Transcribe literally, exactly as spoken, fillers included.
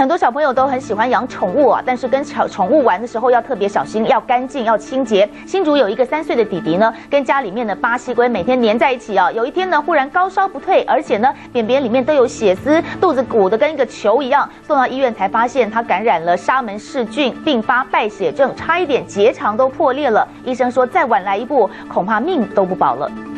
很多小朋友都很喜欢养宠物啊，但是跟小宠物玩的时候要特别小心，要干净，要清洁。新竹有一个三岁的弟弟呢，跟家里面的巴西龟每天黏在一起啊。有一天呢，忽然高烧不退，而且呢，便便里面都有血丝，肚子鼓得跟一个球一样。送到医院才发现他感染了沙门氏菌，并发败血症，差一点结肠都破裂了。医生说再晚来一步，恐怕命都不保了。